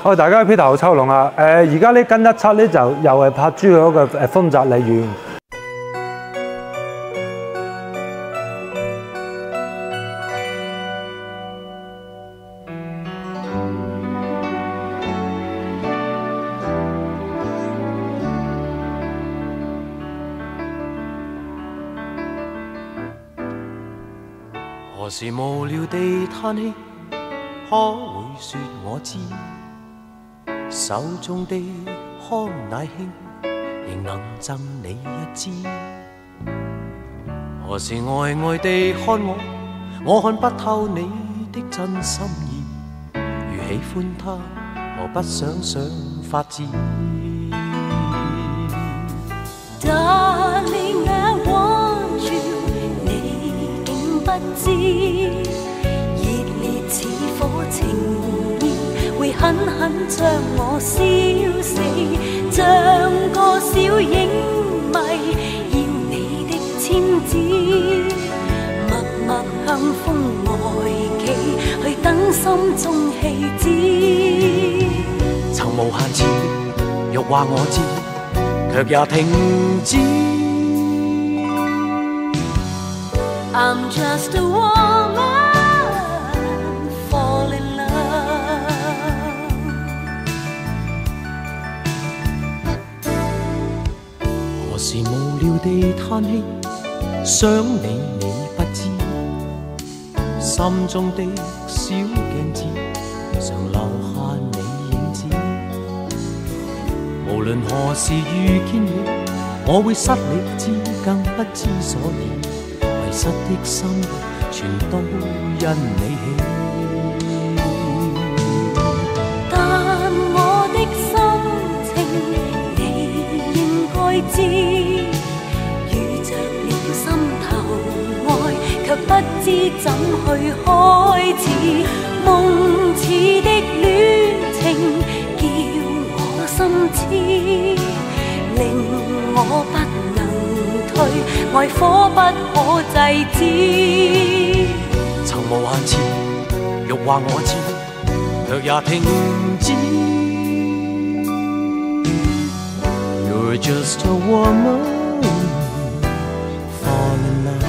大家 Peter 好秋龍啊！而家呢跟一輯呢就又係拍豬嗰個豐澤麗園。 何時無聊地嘆氣，可會說我知？手中的康乃馨，仍能贈你一支。何時呆呆地看我，我看不透你的真心意。如喜歡他，何不想想法子 ？Darling, I want you， 你竟不知，熱烈似火情意，會狠狠將我燒死，像個小影迷，要你的簽字，默默向風外企，去等心中氣子。 曾無限次欲話我知，卻也停止。 I'm just a woman, fall in love。 何時無聊地嘆氣，想你你不知，心中的小鏡子常留下你影子。無論何時遇見你，我會失理智，更不知所以。迷失的心，全都因你起。 但我的心情，你應該知，遇着了心頭愛，卻不知怎去開始。夢似的戀情，叫我心痴，令我不能退，愛火不可制止。 曾無限次欲話我知，卻也停止。You're just a woman, fall in love。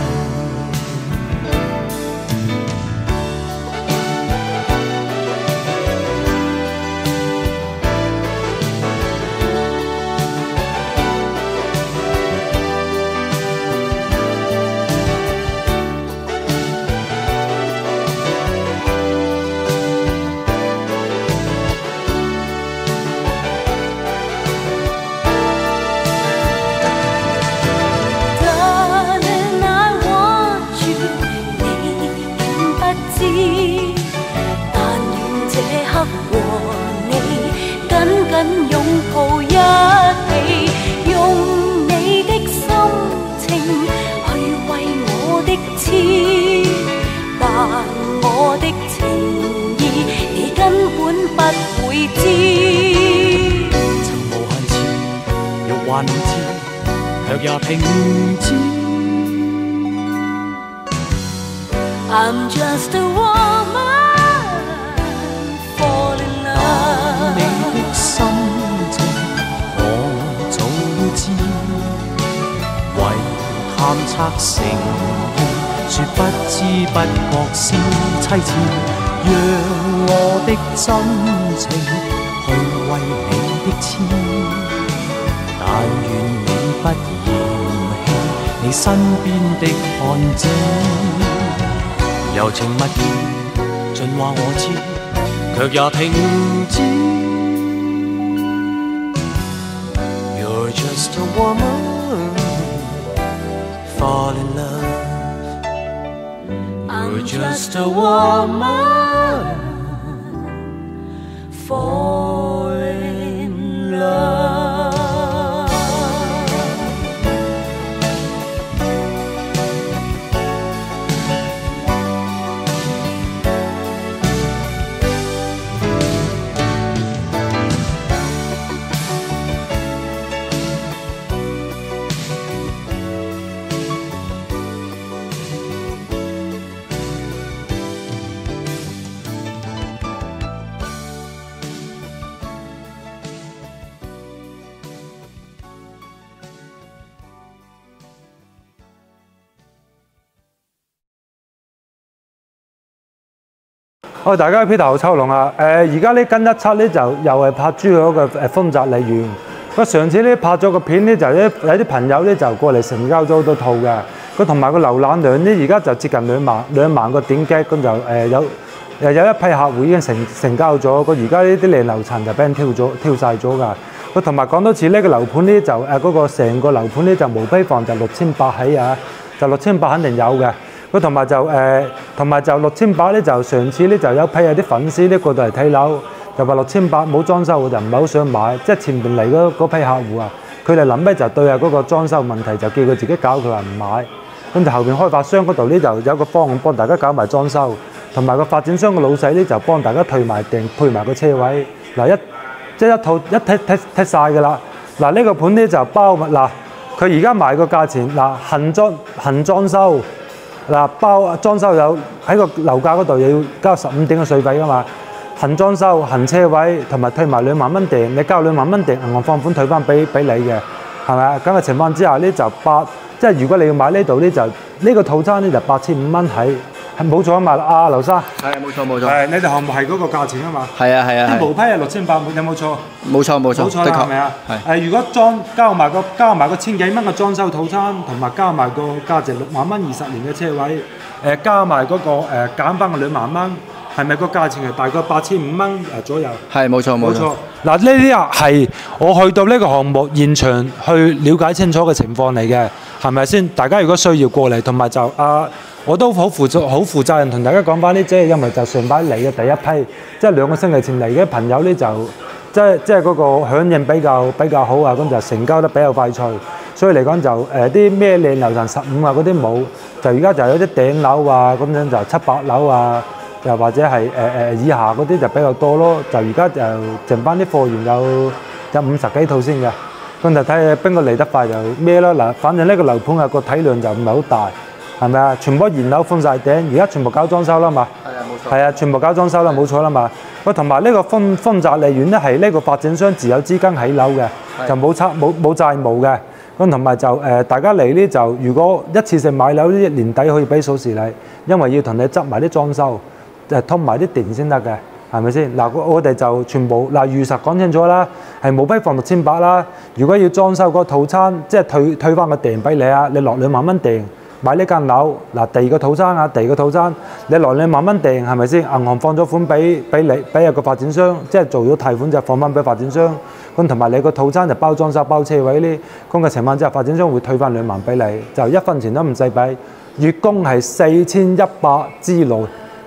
擁抱一起，用你的心情去為我的痴，但我的情意你根本不會知。 曾無限次欲話你知，卻也停止。 I'm just a woman, fall in love。 你的心情我早知，為探測誠意，說不知不覺是妻子。讓我的真情去為你的痴，但願你不嫌棄你身邊的漢子。柔情蜜意盡話我知，卻也停止。You're just a woman, fall in love。You're just a woman, fall in love。 大家 Peter 秋龍啊，而家呢跟一七咧就又係拍珠海嘅豐澤麗園。佢上次咧拍咗個片咧就有啲朋友咧就過嚟成交咗好多套嘅。佢同埋個瀏覽量咧而家就接近2萬個點擊，咁就有一批客戶已經成交咗。佢而家呢啲靚樓層就俾人挑晒咗㗎。佢同埋講多次呢個樓盤咧就嗰個成個樓盤咧就無批房就6800起啊，就6800肯定有嘅。佢同埋就6800咧，就上次咧就有啲粉絲咧過到嚟睇樓，就話6800冇裝修，我就唔係好想買。即係前邊嚟嗰批客戶啊，佢哋臨尾就對嗰個裝修問題就叫佢自己搞，佢話唔買。咁就後邊開發商嗰度咧就有個方案幫大家搞埋裝修，同埋個發展商嘅老細咧就幫大家退埋訂，配埋個車位。嗱一套一踢晒㗎啦。嗱呢個盤咧就包嗱，佢而家賣個價錢嗱行裝修。嗱，包裝修有喺個樓價嗰度又要交15點嘅稅費㗎嘛，行裝修、行車位同埋退埋2萬蚊訂，你交2萬蚊訂，銀行放款退翻俾你嘅，係咪啊？咁嘅情況之下呢就即係如果你要買呢度呢就呢個套餐呢就8500蚊起，係冇錯啊嘛，劉生。 係冇錯。 你哋項目係嗰個價錢啊嘛。 係啊。 無批係6800，有冇錯？ 冇錯啦，係咪啊？係。如果交埋個1000幾蚊嘅裝修套餐，同埋交埋個價值6萬蚊20年嘅車位，加埋嗰個減翻個2萬蚊，係咪個價錢係大概8500蚊左右？ 係冇錯。 嗱，呢啲啊係我去到呢個項目現場去了解清楚嘅情況嚟嘅，係咪先？大家如果需要過嚟，同埋就我都好負責任同大家講翻呢，即係因為就上擺嚟嘅第一批，即係2個星期前嚟嘅朋友呢，就即係嗰個響應比較好啊，咁就成交得比較快脆。所以嚟講就啲咩靚樓層15啊嗰啲冇，就而家就有啲頂樓啊咁樣就700樓啊，又或者係以下嗰啲就比較多咯。就而家就剩翻啲貨源有50幾套先嘅，咁就睇下邊個嚟得快就咩咯。嗱，反正呢個樓盤個體量就唔係好大。係咪啊？全部現樓封晒頂，而家全部搞裝修啦嘛。係啊，冇錯。係啊，全部搞裝修啦，冇錯啦嘛。喂，同埋呢個豐澤麗園咧，係呢個發展商自有資金起樓嘅，就冇債務嘅。咁同埋就大家嚟呢就如果一次性買樓呢，年底可以俾數時你，因為要同你執埋啲裝修，通埋啲電先得嘅，係咪先？嗱，我哋就全部如實講清楚啦，係冇批放6800啦。如果要裝修個套餐，即係退翻個訂俾你啊，你落2萬蚊訂。買呢間樓嗱，第二個套餐，你來2萬蚊訂係咪先？銀行放咗款俾你，俾一個發展商，即係做咗貸款就放翻俾發展商。咁同埋你個套餐就包裝修、包車位呢，咁嘅情況之下，發展商會退翻2萬俾你，就1分錢都唔使俾。月供係4100之內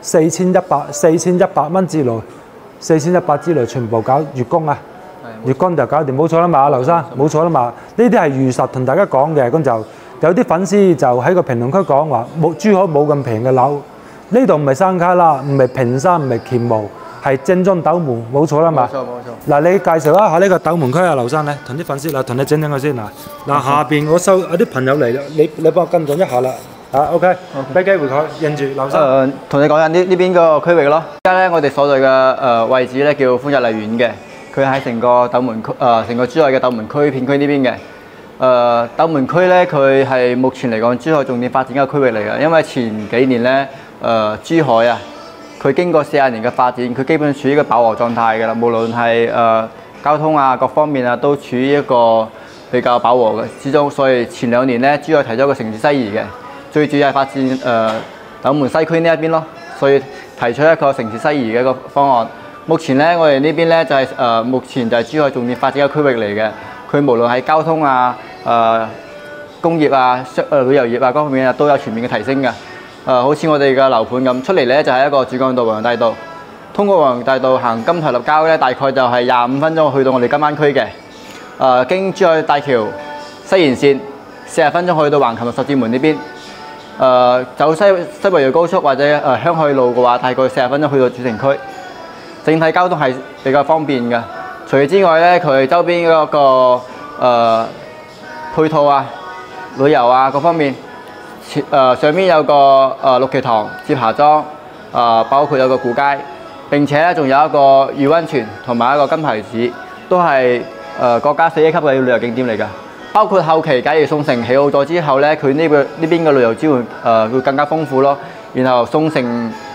，4100蚊之內，4100之內全部搞月供啊！月供就搞掂，冇錯啦嘛，劉生，冇錯啦嘛。呢啲係如實同大家講嘅，咁就。有啲粉絲就喺個評論區講話珠海冇咁平嘅樓，呢度唔係山卡啦，唔係平山，唔係乾毛，係正宗斗門，冇錯啦嘛。冇錯。嗱，你介紹一下呢個斗門區啊，劉生咧，同啲粉絲同你整佢先嗱。嗱，下邊我收有啲朋友嚟啦，你幫我跟進一下啦。OK，俾機會佢認住劉生。 同你講下呢邊個區域咯。而家咧，我哋所在嘅位置咧叫豐澤麗園嘅，佢喺成個斗門區成個珠海嘅斗門區片區呢邊嘅。斗門區咧，佢係目前嚟講珠海重點發展嘅區域嚟嘅，因為前幾年咧，珠海啊，佢經過40年嘅發展，佢基本處於一個飽和狀態㗎啦。無論係交通啊各方面啊，都處於一個比較飽和嘅之中。所以前2年咧，珠海提咗個城市西移嘅，最主要係發展斗門西區呢一邊咯。所以提出一個城市西移嘅一個方案。目前咧，我哋呢邊咧就係目前就係珠海重點發展嘅區域嚟嘅。佢無論係交通啊、工業啊、旅遊業啊各方面啊，都有全面嘅提升嘅。好似我哋嘅樓盤咁出嚟咧，就係一個主幹道皇陽大道。通過皇陽大道行金台立交咧，大概就係25分鐘去到我哋金灣區嘅。經珠海大橋西延線40分鐘去到橫琴十字門呢邊。走西維爾高速或者香海路嘅話，大概40分鐘去到主城區。整體交通係比較方便嘅。除此之外咧，佢周邊嗰個配套啊、旅遊啊各方面，上面有個六旗塘、接霞莊，包括有個古街，並且咧仲有一個御溫泉同埋一個金牌寺，都係國家4A級嘅旅遊景點嚟㗎。包括後期假如宋城起好咗之後咧，佢呢邊嘅旅遊資源會更加豐富咯。然後宋城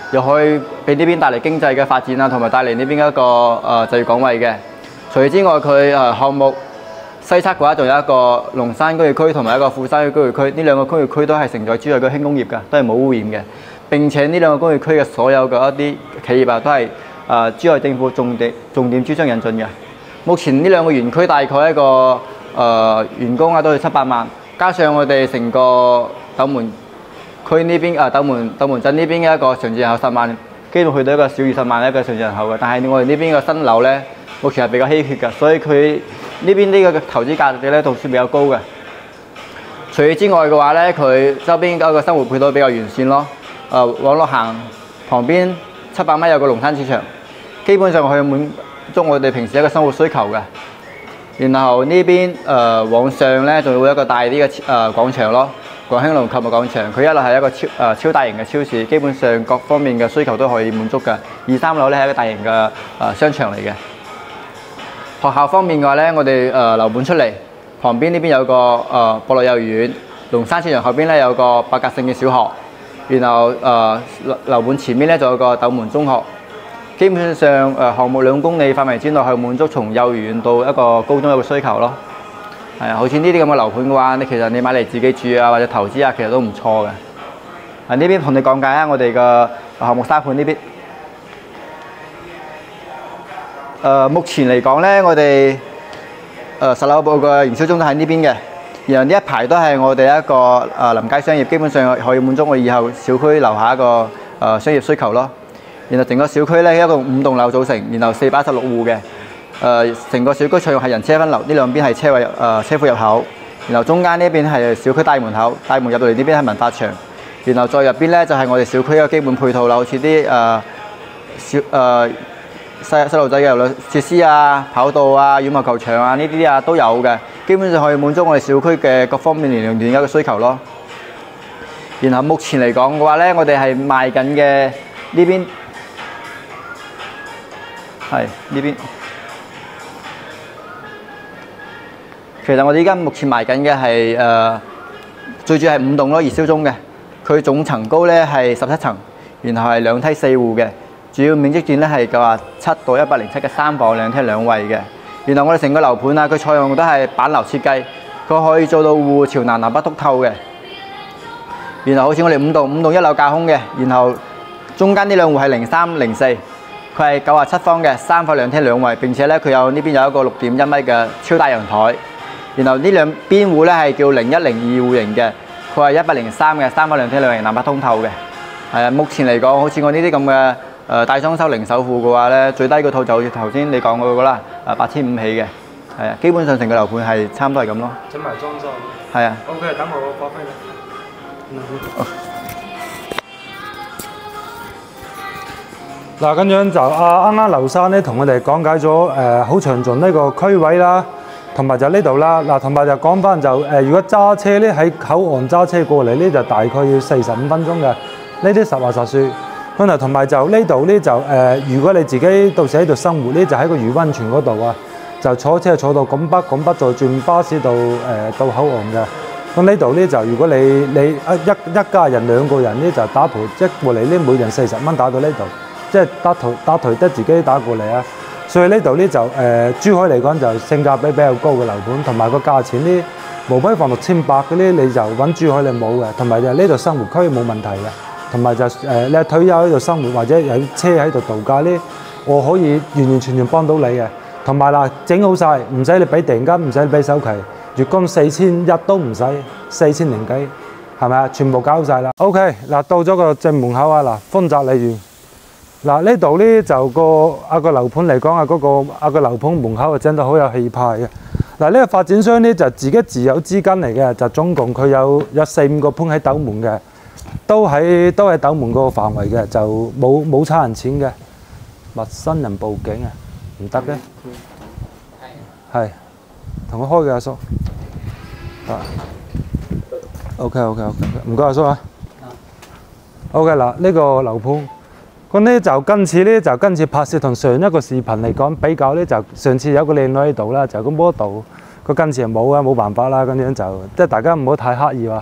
又可以俾呢邊帶嚟經濟嘅發展啊，同埋帶嚟呢邊一個就業崗位嘅。除此之外，佢項目西側嘅話，仲有一個龍山工業區同埋一個富山工業區，呢兩個工業區都係承載主要嘅輕工業㗎，都係冇污染嘅。並且呢兩個工業區嘅所有嘅一啲企業啊，都係珠海政府重點主張引進嘅。目前呢兩個園區大概一個員工啊都係700萬，加上我哋成個斗門區呢邊斗門鎮呢邊嘅一個常住人口10萬，基本去到一個小20萬一個常住人口嘅。但係我哋呢邊嘅新樓咧，目前係比較稀缺嘅，所以佢呢邊呢個投資價值咧，都算比較高嘅。除此之外嘅話咧，佢周邊嗰個生活配套比較完善咯。往落行旁邊700米有個龍山市場，基本上可以滿足我哋平時一個生活需求嘅。然後呢邊往上咧，仲有一個大啲嘅廣場咯，廣興隆購物廣場。佢一樓係一個超大型嘅超市，基本上各方面嘅需求都可以滿足嘅。2、3樓咧係一個大型嘅商場嚟嘅。學校方面嘅話咧，我哋樓盤出嚟，旁邊呢邊有個博樂幼兒園，龍山市場後邊咧有個百家姓嘅小學，然後樓盤前面咧就有個斗門中學。基本上項目2公里範圍之內，係滿足從幼兒園到一個高中一個需求咯。係啊，好似呢啲咁嘅樓盤嘅話，其實你買嚟自己住啊，或者投資啊，其實都唔錯嘅。呢邊同你講解下我哋嘅項目沙盤呢邊。目前嚟講咧，我哋實樓部嘅營銷中心喺呢邊嘅，然後呢一排都係我哋一個臨街商業，基本上可以滿足我以後小區樓下一個商業需求咯。然後整個小區咧一個5棟樓組成，然後416戶嘅，成個小區採用係人車分流，呢兩邊係車位車庫入口，然後中間呢邊係小區大門口，大門入到嚟呢邊係文化場，然後再入邊咧就係我哋小區嘅基本配套啦，好似啲細路仔嘅遊樂設施啊、跑道啊、羽毛球場啊呢啲啊都有嘅，基本上可以滿足我哋小區嘅各方面年齡段嘅需求咯。然後目前嚟講嘅話咧，我哋係賣緊嘅呢邊。係呢邊，其實我哋依家目前賣緊嘅係最主要係5棟咯，熱銷中嘅。佢總層高咧係17層，然後係2梯4戶嘅，主要面積段咧係97到107嘅3房2廳2衛嘅。然後我哋成個樓盤啊，佢採用都係板樓設計，佢可以做到戶朝南北通透嘅。然後好似我哋5棟1樓架空嘅，然後中間呢兩戶係03、04。佢係97方嘅3房2廳2衛，並且咧佢有呢邊有一個6.1米嘅超大陽台。然後呢兩邊戶咧係叫01、02戶型嘅，佢係103嘅3房2廳2衛，南北通透嘅。係啊，目前嚟講，好似我呢啲咁嘅大裝修零首付嘅話咧，最低個套就好似頭先你講嗰個啦，8500起嘅。係啊，基本上成個樓盤係差唔多係咁咯。 整埋裝修。 係啊。 OK，等我發揮啦。嗱，咁樣就啱啱劉生咧同我哋講解咗好詳盡呢個區位啦，同埋就呢度啦。嗱，同埋就講翻就如果揸車咧喺口岸揸車過嚟咧，就大概要45分鐘嘅。呢啲實話實説。咁啊，同埋就呢度咧就如果你自己到時喺度生活咧，就喺個漁溫泉嗰度啊，就坐車坐到拱北再轉巴士到到口岸嘅。咁呢度咧就如果你一家人2個人咧就打賠一過嚟咧，每人40蚊打到呢度。即係搭台得自己打過嚟啊！所以呢度咧就珠海嚟講就性價比比較高嘅樓盤，同埋個價錢咧無批放6800嗰啲你就揾珠海你冇嘅，同埋就呢度生活區冇問題嘅，同埋就你係退休喺度生活或者有車喺度度假咧，我可以完全幫到你嘅。同埋啦，整好晒，唔使你俾訂金，唔使你俾首期，月供4100都唔使，4000零幾，係咪啊？全部搞晒啦。OK， 嗱到咗個正門口啊，嗱豐澤麗園。嗱呢度咧就個樓盤嚟講啊，個樓盤門口啊整到好有氣派嘅。嗱呢個發展商咧就自己自有資金嚟嘅，就總共佢有4、5個盤喺斗門嘅，都喺斗門個範圍嘅，就冇差人錢嘅。陌生人報警啊，唔得嘅。係，同佢開嘅阿叔。啊。OK，唔該阿叔啊。OK 嗱，呢個樓盤。咁咧就今次拍攝同上一個視頻嚟講比較咧，就上次有個靚女喺度啦，就個 model，個今次係冇啊，冇辦法啦，咁樣就即係大家唔好太刻意話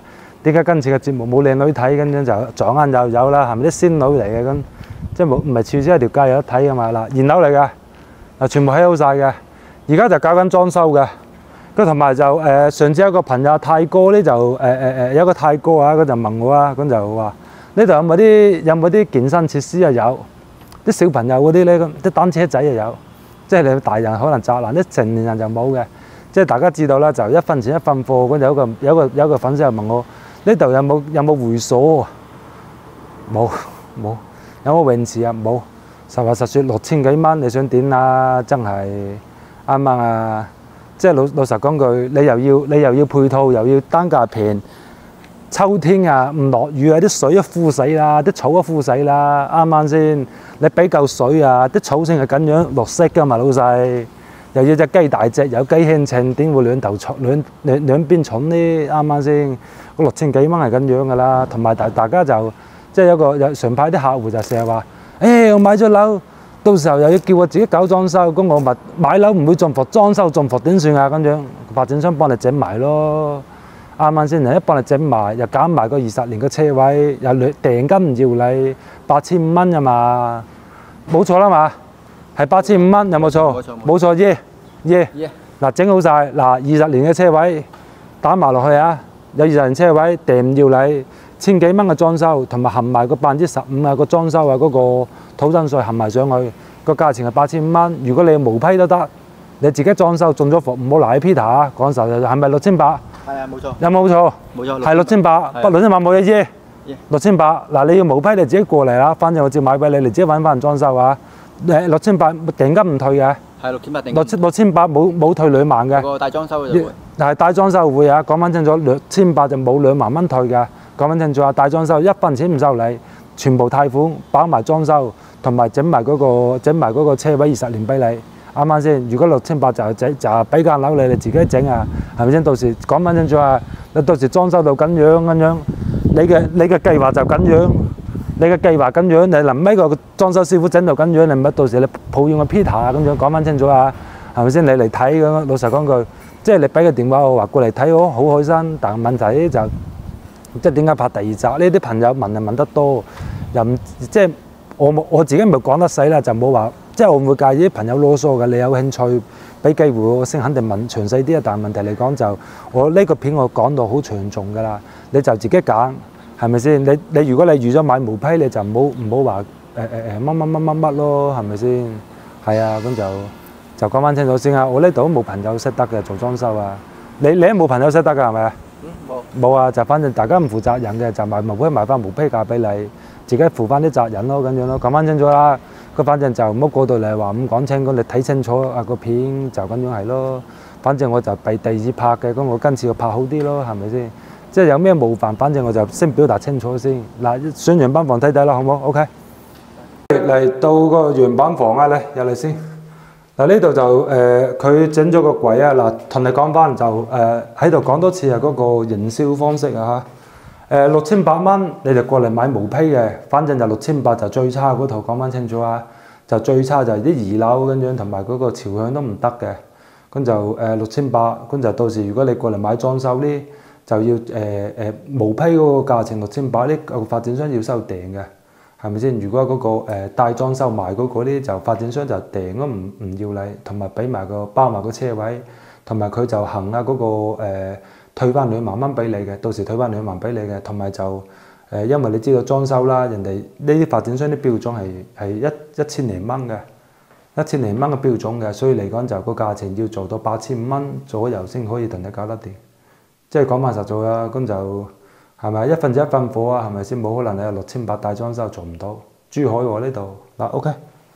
點解今次嘅節目冇靚女睇？咁樣就撞眼又有啦，係咪啲仙女嚟嘅咁？即係冇唔係處處一條街有得睇噶嘛？嗱，現樓嚟嘅，嗱全部起好晒嘅，而家就搞緊裝修嘅。咁同埋就上次有個朋友泰哥咧就有個泰哥啊，佢就問我啊，咁就話呢度有冇啲健身設施啊？有啲小朋友嗰啲咧，啲單車仔又有，即係你大人可能宅難，啲成年人就冇嘅。即係大家知道啦，就一分錢一分貨。咁有個粉絲又問我呢度有冇會所？冇。有冇泳池啊？冇。實話實說6000幾蚊，你想點啊？真係啱唔啱啊？即係老實講句，你又要配套，又要單價平。秋天啊，唔落雨啊，啲水一枯死啦，啲草一枯死啦，啱唔啱先？你俾夠水啊，啲草先係咁樣綠色噶嘛，老細。又要隻雞大隻，有雞輕稱，點會兩邊重呢？啱唔啱先？個6000幾蚊係咁樣噶啦，同埋大家就即係有常派啲客戶就成日話：我買咗樓。到時候又要叫我自己搞裝修，咁我咪買樓唔會中伏，裝修中伏點算啊？咁樣發展商幫你整埋咯，啱啱先？人一幫你整埋，又減埋個20年嘅車位，又訂金唔要你8500蚊咋嘛？冇錯啦嘛，係8500蚊，有冇錯？冇錯耶！嗱整好晒，嗱20年嘅車位打埋落去啊，有20年車位訂唔要你1000幾蚊嘅裝修，同埋含埋個15%啊個裝修啊嗰個土增稅含埋上去，個價錢係8500蚊。如果你無批都得，你自己裝修中咗伏，唔好賴喺 Peter 啊。講實就係咪6800？係啊，冇錯。 有冇錯？ 冇錯。 係6800，不6800冇嘢啫。6800嗱，你要無批你自己過嚟啦，反正我照買俾你，你自己揾翻人裝修啊。6800訂金唔退嘅。係6800訂金。6800冇退2萬嘅。個大裝修就會。係大裝修會啊，講翻清楚，6800就冇2萬蚊退嘅。講翻清楚啊，大裝修1分錢唔收你，全部貸款包埋裝修，同埋整埋嗰個車位20年俾你，啱唔啱先？如果6800就俾間樓你自己整啊，係咪先？到時講翻清楚啊，你到時裝修到咁樣，你嘅計劃就咁樣，你臨尾個裝修師傅整到咁樣，你咪到時你抱怨個 Peter 啊咁樣，講翻清楚啊，係咪先？你嚟睇咁，老實講句，即係你俾個電話我話過嚟睇我好開心，但係問題就即係點解拍第2集？呢啲朋友問就問得多，又唔即係我自己唔係講得死啦，就冇話即係我唔會介意啲朋友囉嗦嘅。你有興趣俾機會我先肯定問詳細啲啊。但係問題嚟講就我呢個片我講到好詳盡㗎啦，你就自己揀係咪先？你如果你預咗買毛批，你就唔好話乜咯，係咪先？係啊，咁就講翻清楚先啊。我呢度都冇朋友識得嘅做裝修啊。你都冇朋友識得㗎係咪啊？冇啊，就反正大家唔負責任嘅，就賣毛坯賣翻毛坯價俾你，自己負翻啲責任咯，咁樣咯，講翻清楚啦。佢反正就唔好過到嚟話咁講清，咁你睇清楚啊個片就咁樣係咯。反正我就俾第2次拍嘅，咁我今次要拍好啲咯，係咪先？即係有咩冒犯，反正我就先表達清楚先。嗱，上樣板房睇睇啦，好唔好 ？OK。嚟到個樣板房啊，嚟入嚟先。嗱呢度就佢整咗個櫃啊！嗱，同你講翻就喺度講多次啊，嗰個營銷方式啊嚇6800蚊你就過嚟買毛坯嘅，反正就6800就最差嗰套，講翻清楚啊！就最差就係啲2樓咁樣，同埋嗰個朝向都唔得嘅，咁就6800，咁就到時如果你過嚟買裝修呢，就要毛坯嗰個價錢6800，呢個發展商要收訂嘅。係咪先？如果嗰個帶裝修埋嗰個咧，就發展商就訂咗唔要你，同埋俾埋個包埋個車位，同埋佢就行啊嗰個退翻2萬蚊俾你嘅，到時退翻2萬俾你嘅，同埋就因為你知道裝修啦，人哋呢啲發展商啲標準係1000零蚊嘅，1000零蚊嘅標準嘅，所以嚟講就個價錢要做到8500蚊左右先可以同你搞得掂。即係講翻實在啦，咁就。係咪1分錢1分貨啊？係咪先？冇可能你有6800大裝修做唔到。珠海喎呢度嗱 ，OK。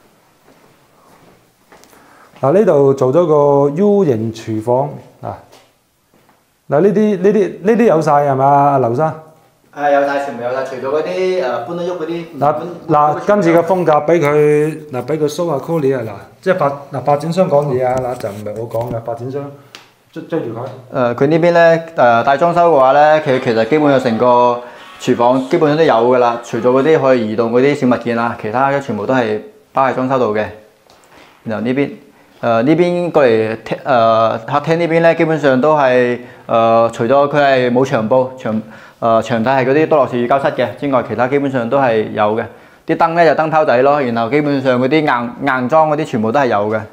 嗱呢度做咗個 U 型廚房嗱。嗱呢啲有晒係嘛？阿劉生。係有晒，全部有晒，除咗嗰啲搬得喐嗰啲。嗱，今次嘅風格俾佢俾佢 show 下 Colly 啊嗱，即係發展商講嘢啊嗱，就唔係我講嘅，發展商。追住佢。 佢呢邊咧大裝修嘅話咧，佢其實基本上成個廚房基本上都有㗎啦，除咗嗰啲可以移動嗰啲小物件啊，其他嘅全部都係包喺裝修度嘅。然後呢邊過嚟客廳呢邊咧，基本上都係除咗佢係冇牆布， 牆體係嗰啲多樂士乳膠漆嘅之外，其他基本上都係有嘅。啲燈咧就燈泡仔咯，然後基本上嗰啲硬裝嗰啲全部都係有嘅。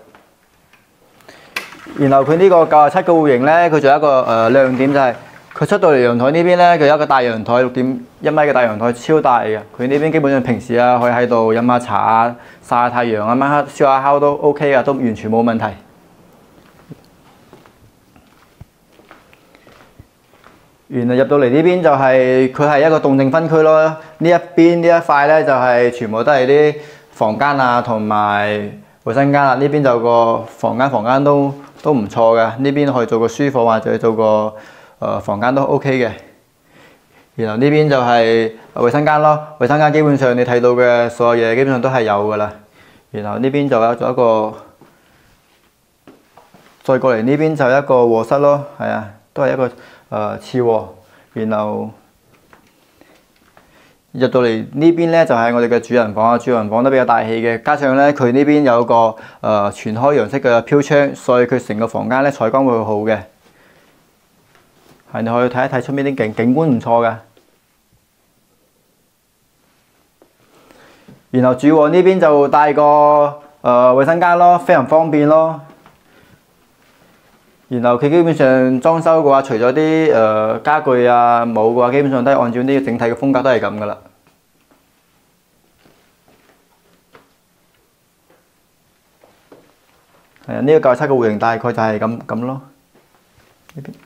然後佢呢個97嘅戶型咧，佢仲有一個亮點就係、佢出到嚟陽台呢邊咧，佢有一個大陽台6.1米嘅大陽台，超大嘅。佢呢邊基本上平時啊可以喺度飲下茶啊、曬下太陽啊、晚黑燒下烤都 OK 啊，都完全冇問題。然後入到嚟呢邊就係佢係一個動靜分區咯。呢一邊呢一塊咧就係、全部都係啲房間啊同埋衞生間啦。呢邊就個房間都唔錯嘅。呢邊可以做個書房或者做個房間都 OK 嘅。然後呢邊就係衞生間咯。衞生間基本上你睇到嘅所有嘢基本上都係有㗎啦。然後呢邊就有咗一個，再過嚟呢邊就一個臥室咯，係啊，都係一個次臥。然後入到嚟呢邊咧就係我哋嘅主人房啊，主人房都比較大氣嘅，加上咧佢呢邊有個全開陽式嘅飄窗，所以佢成個房間咧採光會好嘅。係，你可以睇一睇出面啲景觀唔錯㗎。然後主卧呢邊就帶個衞生間咯，非常方便咯。然後佢基本上裝修嘅話，除咗啲家具啊冇嘅話，基本上都係按照呢個整體嘅風格都係咁噶啦。係啊，呢個97嘅戶型大概就係咁咯。呢邊。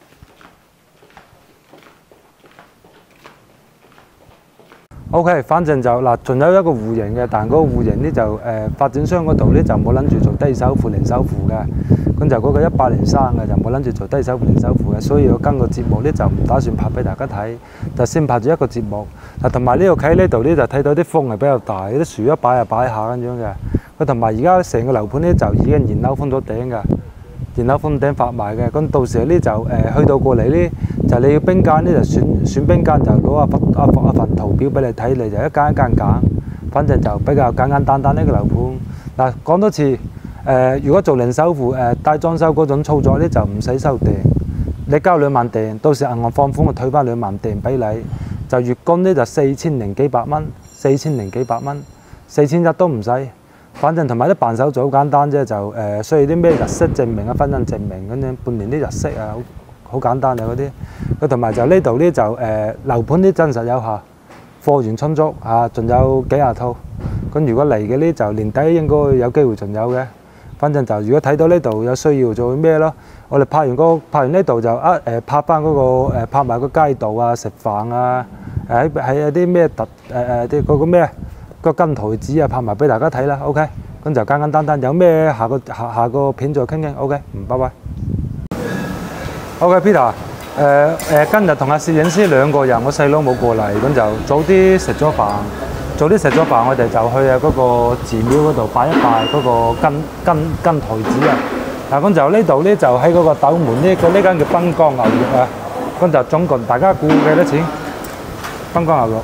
OK， 反正就嗱，仲有一個戶型嘅，但係嗰個戶型咧就發展商嗰度咧就冇諗住做低手扶、零手扶嘅，咁就嗰個180嘅就冇諗住做低手扶、零手扶嘅，所以我跟個節目咧就唔打算拍俾大家睇，就先拍咗一個節目。嗱，同埋呢度喺呢度咧就睇到啲風係比較大，啲樹一擺就擺下咁樣嘅。佢同埋而家成個樓盤咧就已經燃樓封咗頂㗎。然後封頂發埋嘅，咁到時咧就去到過嚟咧，就你要冰間咧就選冰間，就攞一份圖表俾你睇，你就一間一間揀，反正就比較簡簡單單呢個樓盤。嗱，講多次，如果做零首付帶裝修嗰種操作咧就唔使收訂，你交2萬訂，到時銀行放款我退翻2萬訂俾你，就月供咧就4000零幾百蚊，4000零幾百蚊，4100都唔使。反正同埋啲辦手續好簡單啫，就需要啲咩日息證明啊、婚姻證明咁樣，半年啲日息啊，好簡單嘅嗰啲。佢同埋就呢度咧就樓盤啲真實有效，貨源充足啊，仲有幾廿套。咁如果嚟嘅咧就年底應該有機會仲有嘅。反正就如果睇到呢度有需要做咩咯，我哋拍完呢度就拍翻嗰個拍埋個街道啊、食飯啊，喺有啲咩啲嗰個咩個跟台子啊，拍埋俾大家睇啦。OK， 咁就簡簡單單，有咩下個片再傾傾。OK， 拜拜。OK，Peter，今日同阿攝影師2個人，我細佬冇過嚟，咁就早啲食咗飯，我哋就去嗰個寺廟嗰度拜一拜嗰個跟台子啊。嗱，咁就呢度咧就喺嗰個斗門呢間叫濱江牛肉啊。咁就總共大家估幾多錢？濱江牛肉。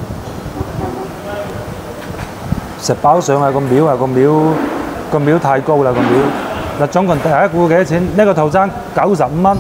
食飽上啊！個廟太高啦個廟。嗱，總共大家估幾多錢？呢個套餐95蚊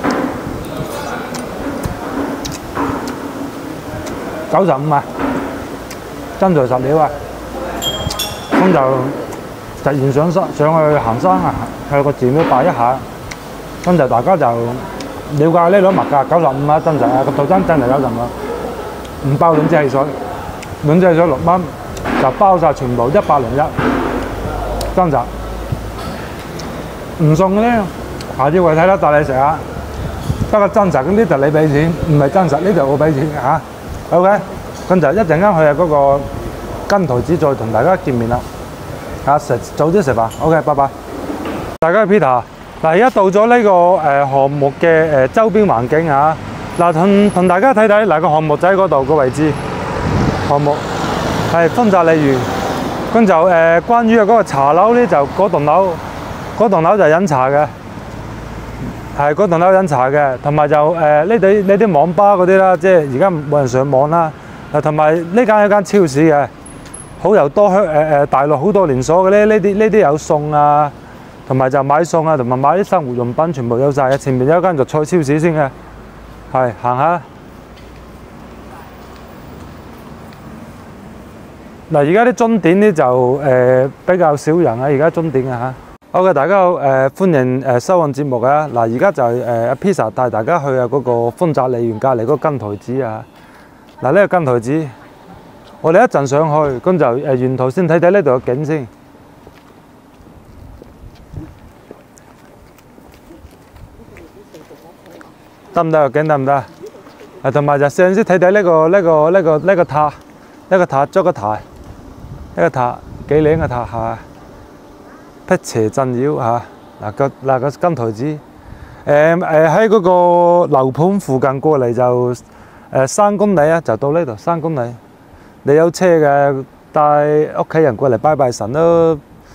，95啊！真材實料啊！咁就突然上去行山啊，去個寺廟拜一下。咁就大家就了解呢兩物價95啊，真實啊！個套餐真係95啊，唔包兩支汽水，兩支汽水6蚊。就包晒全部101，真實唔送嘅咧，下次會睇啦，帶你食下。不過真實嗰啲就你俾錢，唔係真實呢度我俾錢嚇。OK， 咁就一陣間去嗰個跟台子再同大家見面啦。早啲食飯。OK， 拜拜。大家係 Peter，嗱而家到咗呢個項目嘅周邊環境嚇。嗱同大家睇睇，嗱個項目就喺嗰度個位置，項目。係豐澤麗園，咁就關於嗰個茶樓咧，就嗰棟樓就飲茶嘅，係嗰棟樓飲茶嘅，同埋就呢啲網吧嗰啲啦，即係而家冇人上網啦。同埋呢間係間超市嘅，好又多大陸好多連鎖嘅咧，呢啲有餸啊，同埋就買餸啊，同埋買啲生活用品全部有晒嘅。前面有一間就菜超市先嘅，係行下。 嗱，而家啲鐘點咧就比較少人啊，而家鐘點啊嚇。好嘅，大家好，歡迎收看節目啊！嗱，而家就係阿 Pizza 帶大家去啊嗰個豐澤梨園隔離嗰個金台寺啊！嗱，呢個金台寺，我哋一陣上去，咁就沿途先睇睇呢度嘅景先。得唔得個景得唔得？同埋就上先睇睇呢個塔，呢個塔捉個塔，呢個塔幾靚嘅塔嚇。辟邪鎮妖嚇，嗱個金台寺，喺嗰個樓盤附近過嚟就3公里啊，就到呢度3公里。你有車嘅，帶屋企人過嚟拜拜神都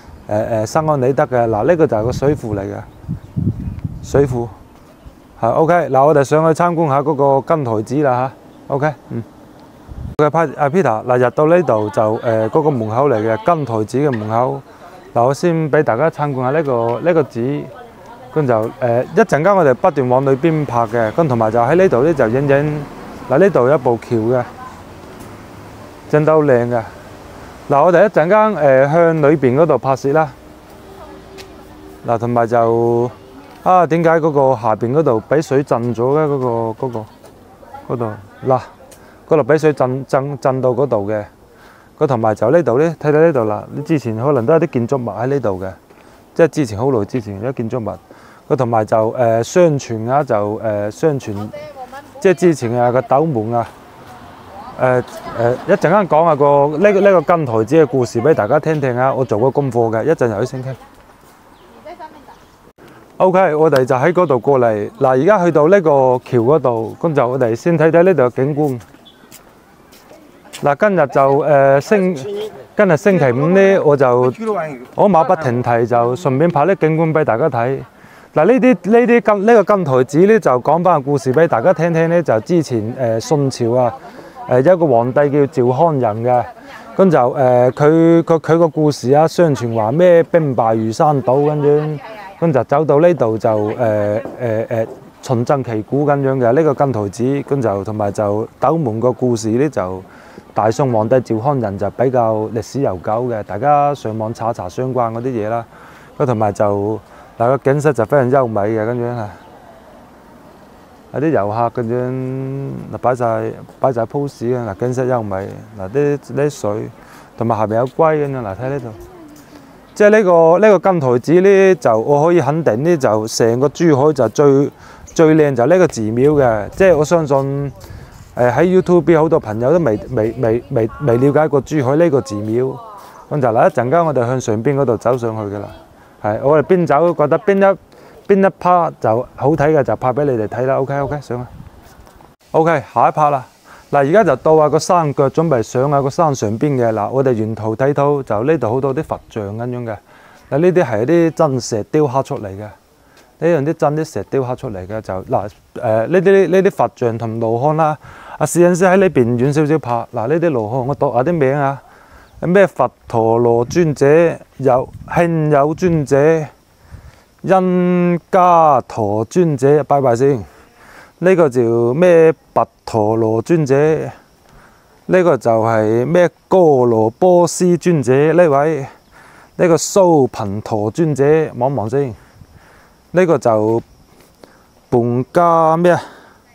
3公里得嘅。嗱，呢個就係個水庫嚟嘅，水庫係 OK。嗱，我哋上去參觀下嗰個金台寺啦嚇。OK，阿 Peter， 嗱入到呢度就嗰個門口嚟嘅金台寺嘅門口。嗱，我先俾大家參觀下呢個寺，咁就一陣間我哋不斷往裏邊拍嘅，咁同埋就喺呢度咧就影嗱呢度有一部橋嘅，真得好靚嘅。嗱，我哋一陣間向裏邊嗰度拍攝啦。嗱，同埋就點解嗰個下邊嗰度俾水浸咗嘅嗰度嗱，嗰度俾水浸到嗰度嘅。個同埋就呢度咧，睇睇呢度啦。你之前可能都有啲建築物喺呢度嘅，即係之前好耐之前有建築物。個同埋就相傳啊，就相傳，即係之前個斗門啊，一陣間講下個呢個金台寺嘅故事俾大家聽聽啊。我做過功課嘅，一陣又去先傾。OK， 我哋就喺嗰度過嚟。嗱，而家去到呢個橋嗰度，咁就我哋先睇睇呢度嘅景觀。嗱，今日就今日星期五咧，我馬不停蹄就順便拍啲景觀俾大家睇。嗱，呢個金台寺咧就講翻個故事俾大家聽聽咧，就之前宋朝啊，有一個皇帝叫趙匡胤嘅，咁就佢個故事啊，相傳話咩兵敗如山倒咁樣，咁就走到呢度就重振旗鼓咁樣嘅呢個金台寺，咁就同埋就斗門個故事咧就。大宋皇帝趙匡胤就比較歷史悠久嘅，大家上網查相關嗰啲嘢啦。咁同埋就嗱個景色就非常優美嘅咁樣啊，有啲遊客咁樣嗱擺晒 pose 啊，嗱景色優美，嗱啲水同埋下邊有龜咁樣，嗱睇呢度，即係呢個金台寺咧，就我可以肯定咧，就成個珠海就最靚就呢個寺廟嘅，即係我相信。喺 YouTube 好多朋友都未了解過珠海呢個寺廟，咁就嗱一陣間我哋向上邊嗰度走上去㗎啦。係我哋邊走覺得邊一 part 就好睇嘅就拍俾你哋睇啦。OK 上去。OK 下一 part 啦。嗱而家就到啊個山腳準備上啊個山上邊嘅嗱，我哋沿途睇到就呢度好多啲佛像咁樣嘅。嗱呢啲係啲真石雕刻出嚟嘅。呢樣啲真啲石雕刻出嚟嘅就嗱呢啲佛像同盧漢啦。阿攝影師喺呢邊遠少少拍，嗱呢啲盧漢我讀下啲名啊，咩佛陀羅尊者、慶有尊者、因伽陀尊者，拜拜先。呢個就咩跋陀羅尊者，呢個就係咩哥羅波斯尊者呢位，呢個蘇頻陀尊者，望望先。呢個就半家咩啊？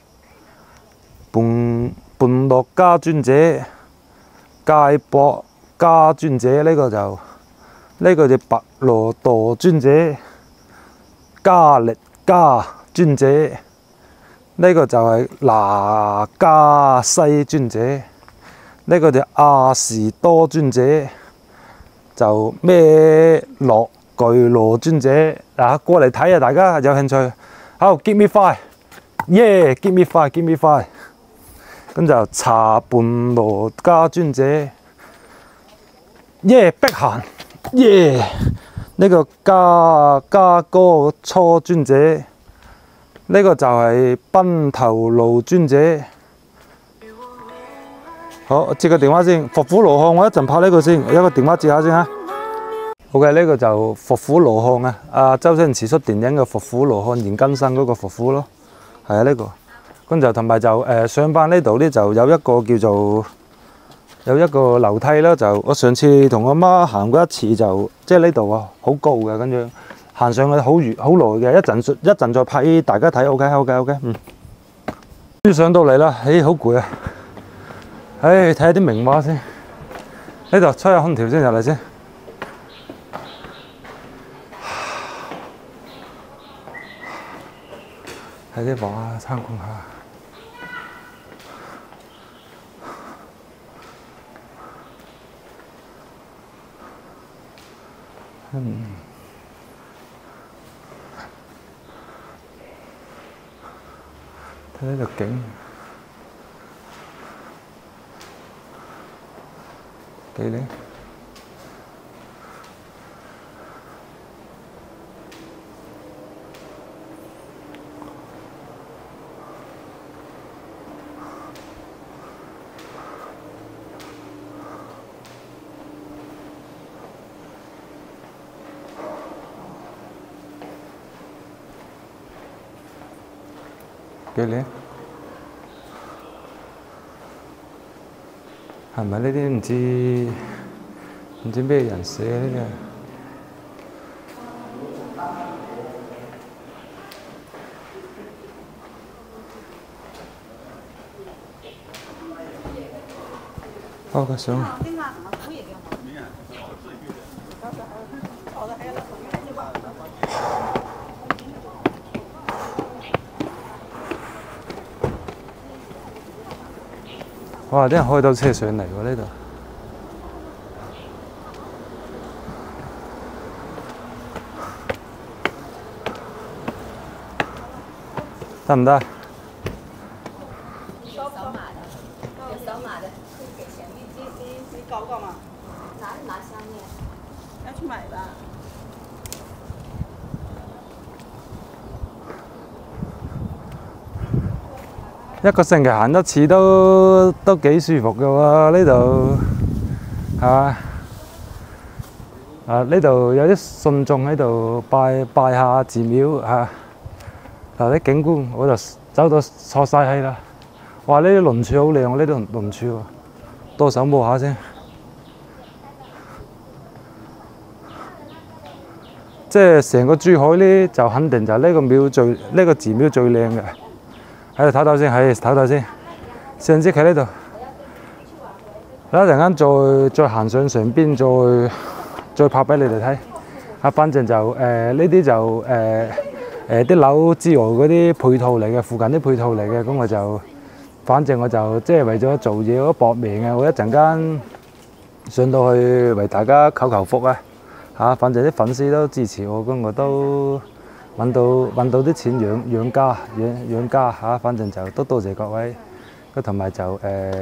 半樂家尊者、戒博家尊者，呢個就白羅陀尊者、加力家尊者，呢個就係那加西尊者，呢個就亞士多尊者，就咩樂巨羅尊者。嗱，過嚟睇啊！大家有興趣，好 give me five，yeah，give me five，give me five。咁就茶半羅家尊者，耶碧咸，耶呢個加哥初尊者，呢個就係賓頭盧尊者。好，我接個電話先，伏虎羅漢，我一陣拍呢個先，有個電話接下先嚇。好嘅，呢個就伏虎羅漢啊，阿周星馳出電影嘅伏虎羅漢現更生嗰個伏虎咯，係啊呢個。咁就同埋就上翻呢度咧，就有一個叫做有一個樓梯啦，就我上次同我媽行過一次就，即係呢度啊，好高嘅，跟住行上去好耐嘅，一陣再拍大家睇 ，OK，終於上到嚟啦，好攰啊！睇下啲名畫先，呢度吹下空調先入嚟先。睇啲畫參觀下。睇呢個景，幾靚。幾靚？係咪呢啲唔知咩人寫呢啲？拍個相。哇！啲人開到車上嚟喎呢度，得唔得？ 手码的，你搞搞嘛？拿项链，要去买吧。 一個星期行一次都幾舒服嘅喎，呢度係嘛？呢度有啲信眾喺度拜下寺廟嚇。嗱啲景觀我就走到錯晒氣啦。哇！呢啲輪柱好靚喎，呢度輪柱喎，多手摸下先。即係成個珠海呢，就肯定就呢個寺廟最靚嘅。喺度唞先，唞唞先。上次企呢度，一陣間再行上邊，再拍俾你哋睇。反正就呢啲就啲樓之外嗰啲配套嚟嘅，附近啲配套嚟嘅，咁反正我就即係為咗做嘢，我搏命嘅，我一陣間上到去為大家求福啊！反正啲粉絲都支持我，咁我都揾到啲錢養家嚇，反正就都多謝各位，同埋就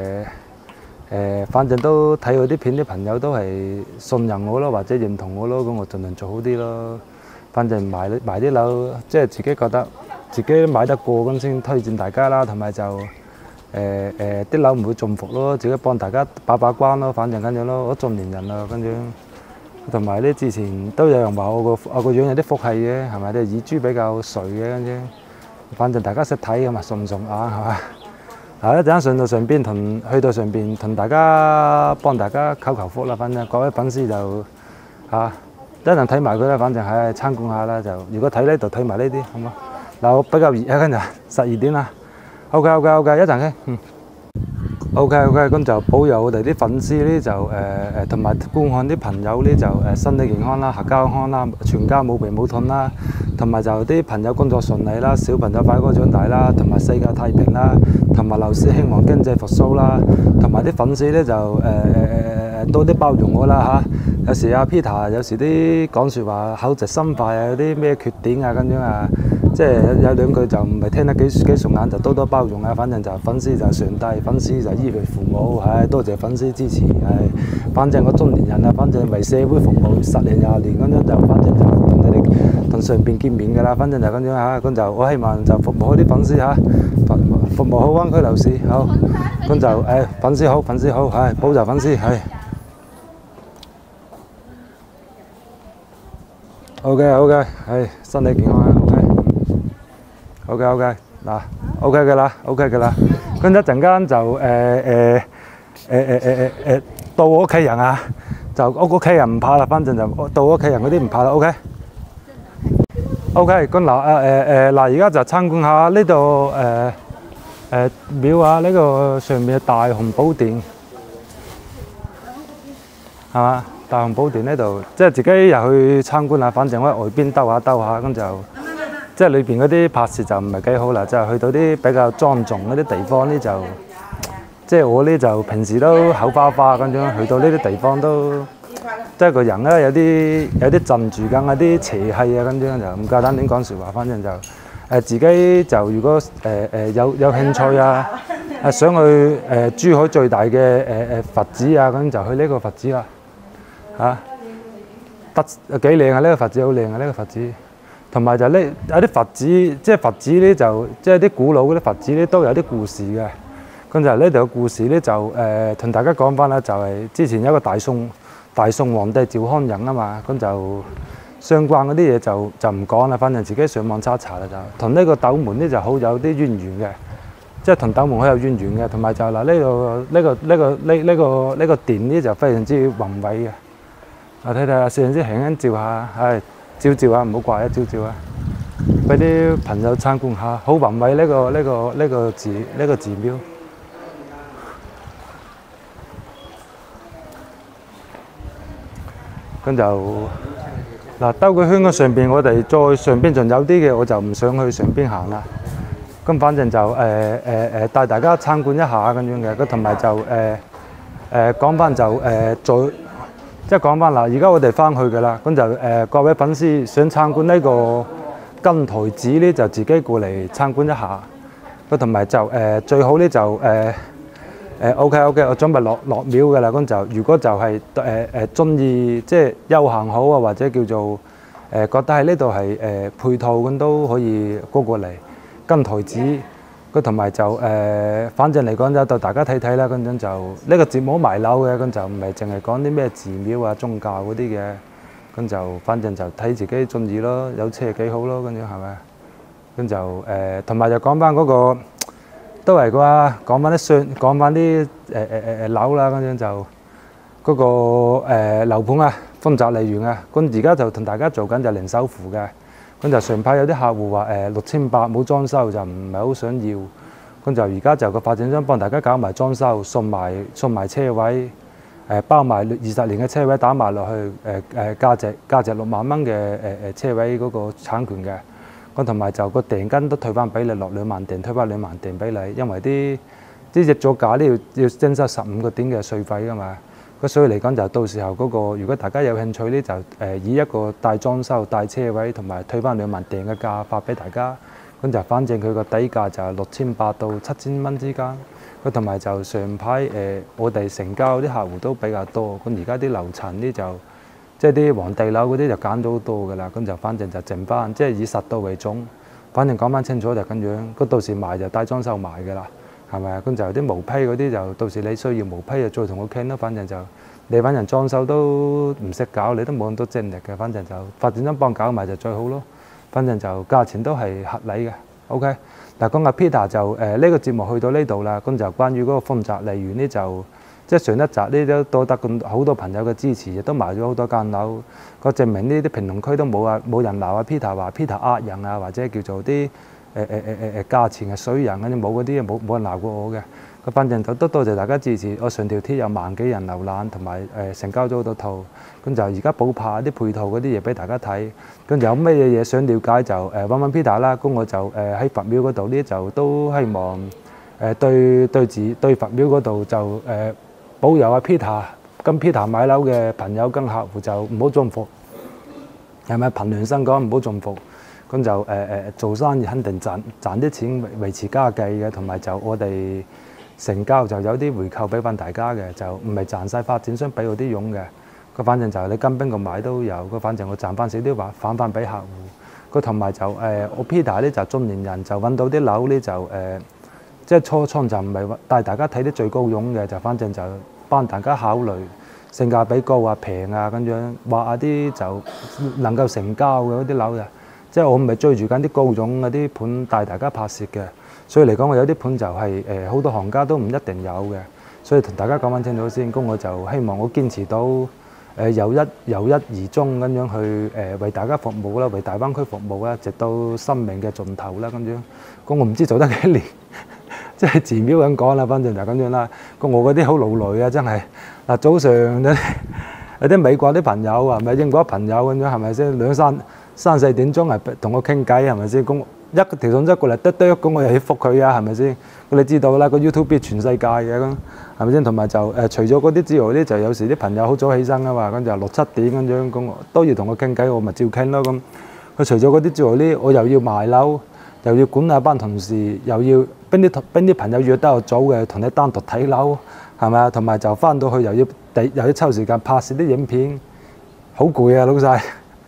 反正都睇我啲片啲朋友都係信任我咯，或者認同我咯，咁我盡量做好啲咯。反正買啲樓，即係自己覺得自己買得過咁先推薦大家啦，同埋就啲樓唔會中伏咯，自己幫大家把關咯，反正咁樣咯，我中年人啦，跟住。同埋咧，之前都有人話我個樣有啲福氣嘅，係咪？啲耳珠比較垂嘅，跟住，反正大家識睇嘅嘛，順唔順眼係嘛？一陣間上到上邊去到上邊同大家幫大家求福啦。反正各位粉絲就一陣睇埋佢啦。反正係參觀下啦。就如果睇呢度睇埋呢啲，好嘛？嗱，我比較熱啊，跟住12點啦。OK，一陣傾。OK，咁就保佑我哋啲粉絲咧就同埋觀看啲朋友咧就身體健康啦，合家康啦，全家冇病冇痛啦，同埋就啲朋友工作順利啦，小朋友快高長大啦，同埋世界太平啦，同埋樓市興旺經濟復甦啦，同埋啲粉絲咧就多啲包容我啦嚇。有時阿 Peter 有時啲講説話口直心快啊，有啲咩缺點啊咁樣啊。即係有兩句就唔係聽得幾順眼，就多包容啊！反正就粉絲就上帝，粉絲就依佢父母，多謝粉絲支持，反正我中年人啊，反正為社會服務10年20年咁樣就，反正就同你哋同上邊見面㗎啦，反正就咁樣嚇，咁就我希望就服務好啲粉絲嚇，服務好灣區樓市好，咁就粉絲好，保就粉絲係。OK，身體健康啊 OK，嗱 OK 嘅啦，咁一陣間就到我屋企人啊，就屋企人唔怕啦，反正就到屋企人嗰啲唔怕啦。OK。OK，咁嗱嗱，而家就參觀下呢度廟啊，呢個上面嘅大雄寶殿係嘛？大雄寶殿呢度，即係自己入去參觀下，反正我喺外邊兜下，咁就即係裏邊嗰啲拍攝就唔係幾好啦，就係去到啲比較莊重嗰啲地方呢，就即係我呢就平時都口花花咁樣，去到呢啲地方都即係個人咧有啲鎮住緊，有啲邪氣啊咁樣，就唔夠膽亂講説話，反正就自己就如果有興趣啊，想去珠海最大嘅佛寺啊，咁就去呢個佛寺啦嚇，得幾靚啊！呢個佛寺好靚啊！呢個佛寺，同埋就呢有啲佛寺，即係佛寺呢就即係啲古老嗰啲佛寺呢都有啲故事嘅。咁就呢度嘅故事呢就同大家講翻啦，就係之前有一個大宋皇帝趙匡胤啊嘛，咁就相關嗰啲嘢就唔講啦，反正自己上網查啦就。同呢個斗門呢就好有啲淵源嘅，即係同斗門好有淵源嘅，同埋就嗱呢個殿呢就非常之宏偉嘅。睇睇啊，攝影師輕輕照下，照下唔好掛啊，照啊，俾啲朋友參觀下，好宏偉呢個寺廟。咁就嗱兜個圈嘅上邊，我哋再上邊仲有啲嘅，我就唔想去上邊行啦。咁反正就帶大家參觀一下咁樣嘅，咁同埋就講翻就再即係講翻嗱，而家我哋翻去嘅啦。咁就各位粉絲想參觀呢個金台寺呢，就自己過嚟參觀一下。咁同埋就最好呢就OK， 我準備落廟嘅啦。咁就如果就係中意即係休閒好啊，或者叫做覺得喺呢度係配套咁都可以過嚟金台寺。咁同埋就反正嚟講就到大家睇睇啦。咁樣就呢個節目賣樓嘅，咁就唔係淨係講啲咩寺廟啊、宗教嗰啲嘅。咁就反正就睇自己中意咯，有車幾好咯，咁樣係咪？咁就同埋就講翻嗰個。都係啩，講翻啲樓啦，咁樣就嗰個樓盤啊，豐澤麗園啊，咁而家就同大家做緊就零首付嘅，咁就上排有啲客戶話6800冇裝修就唔係好想要，咁就而家就個發展商幫大家搞埋裝修，送埋車位，包埋20年嘅車位打埋落去，價值6萬蚊嘅車位嗰個產權嘅。咁同埋就個訂金都退翻俾你，落2萬訂，退翻2萬訂俾你，因為啲入咗價呢要徵收15個點嘅稅費噶嘛。咁所以嚟講就到時候嗰個，如果大家有興趣呢，就以一個帶裝修、帶車位同埋退翻2萬訂嘅價發俾大家。咁就反正佢個底價就係6800到7000蚊之間。咁同埋就上排我哋成交啲客戶都比較多，咁而家啲樓層呢就。即係啲皇帝樓嗰啲就減咗好多㗎啦，咁就反正就剩翻，即係以實到為重。反正講翻清楚就咁樣，咁到時賣就帶裝修賣㗎啦，係咪啊？咁就有啲毛坯嗰啲就到時你需要毛坯就再同我傾咯。反正就你揾人裝修都唔識搞，你都冇咁多精力嘅。反正就發展商幫搞埋就最好咯。反正就價錢都係合理嘅。OK，嗱講阿 Peter 就呢個節目去到呢度啦，咁就關於嗰個豐澤麗園呢就。即係上一集呢都得咁好多朋友嘅支持，亦都賣咗好多間樓。個證明呢啲評論區都冇人鬧啊 Peter 話 Peter 呃人啊，或者叫做啲價錢係水人嗰啲冇嗰啲冇人鬧過我嘅。咁反正都多謝大家支持。我上條貼有萬幾人瀏覽，同埋成交咗好多套。咁就而家補拍啲配套嗰啲嘢俾大家睇。咁有咩嘢想了解就揾 Peter 啦。咁我就喺佛廟嗰度呢就都希望對佛廟嗰度就保佑阿 Peter， 跟 Peter 買樓嘅朋友跟客戶就唔好中伏，係咪？憑良心講唔好中伏，咁就做生意肯定賺啲錢維持家計嘅，同埋就我哋成交就有啲回扣俾翻大家嘅，就唔係賺晒發展商俾我啲佣嘅。咁反正就你跟邊個買都有，咁反正我賺翻少啲返翻俾客戶。咁同埋就我 Peter 呢就中年人就揾到啲樓呢就即係初倉就唔係帶大家睇啲最高佣嘅，就反正就幫大家考慮性價比高啊、平啊咁樣，畫下啲就能夠成交嘅嗰啲樓嘅。即係我唔係追住緊啲高佣嗰啲盤帶大家拍攝嘅，所以嚟講我有啲盤就係好多行家都唔一定有嘅。 所以同大家講翻清楚先，咁我就希望我堅持到由一而終咁樣去為大家服務啦，為大灣區服務啦，直到生命嘅盡頭啦咁樣。咁我唔知做得幾年，即係寺廟咁講啦，反正就咁樣啦。咁我嗰啲好勞累啊，真係嗱早上有啲美國啲朋友係咪英國啲朋友咁樣係咪先三四點鐘係同我傾偈係咪先？咁一條信息過嚟得，咁我又要覆佢啊係咪先？你知道啦，個 YouTube 全世界嘅咁係咪先？同埋就除咗嗰啲之外咧，就有時啲朋友好早起身啊嘛，咁就6、7點咁樣，咁都要同我傾偈，我咪照傾咯咁。佢除咗嗰啲之外咧，我又要賣樓，又要管下班同事，又要邊啲朋友約得我早嘅，同你單獨睇樓係咪啊？同埋就翻到去又要抽時間拍攝啲影片，好攰啊老細！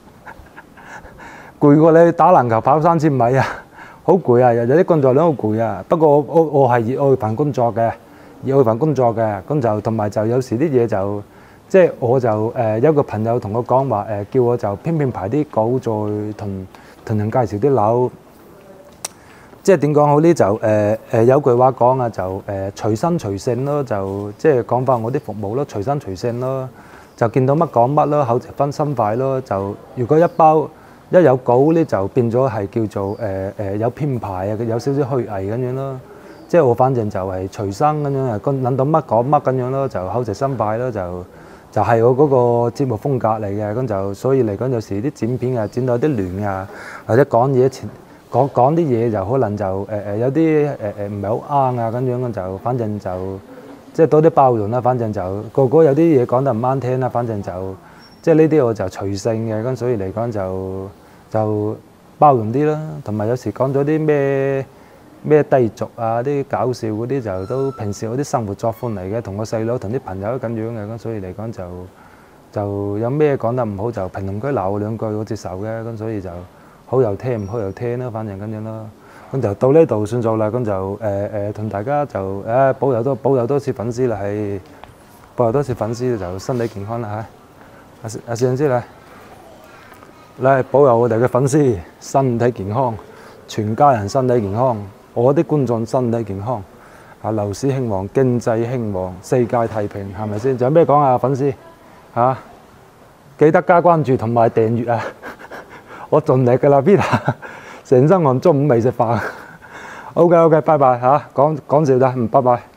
攰過你打籃球跑3000米啊，好攰啊！有啲工作量好攰啊。不過我係熱愛份工作嘅，咁就同埋就有時啲嘢就即係我就有個朋友同我講話叫我就編排啲稿，再同人介紹啲樓。即係點講好呢？就有句話講啊，就隨心隨性咯，就即係講翻我啲服務咯，隨心隨性咯，就見到乜講乜咯，口直分心快咯。就如果一有稿咧，就變咗係叫做有編排啊，有少少虛偽咁樣咯。即係我反正就係隨生咁樣啊，諗到乜講乜咁樣咯，就口直心快咯，就係我嗰個節目風格嚟嘅。咁就所以嚟講，有時啲剪片啊剪到有啲亂啊，或者講啲嘢就可能就有啲唔係好啱啊咁樣，就反正就即係多啲包容啦。反正就個有啲嘢講得唔啱聽啦。反正就即係呢啲我就隨性嘅，咁所以嚟講就包容啲啦。同埋有時講咗啲咩低俗啊，啲搞笑嗰啲就都平時嗰啲生活作風嚟嘅，同個細佬同啲朋友都咁樣嘅，咁所以嚟講就有咩講得唔好就評論區鬧我兩句我接受嘅，咁所以就好又聽唔好又聽啦，反正咁樣咯。咁就到呢度算數啦。咁就同大家就保佑多次粉絲啦，係保佑多次粉絲就身體健康啦嚇。阿攝影師嚟保佑我哋嘅粉絲身體健康，全家人身體健康，我啲觀眾身體健康，樓市興旺，經濟興旺，世界太平，係咪先？仲有咩講啊？粉絲嚇，記得加關注同埋訂閱啊！我盡力㗎啦 ，Peter， 成身汗，中午未食飯。OK，拜拜嚇，講笑咋，拜拜。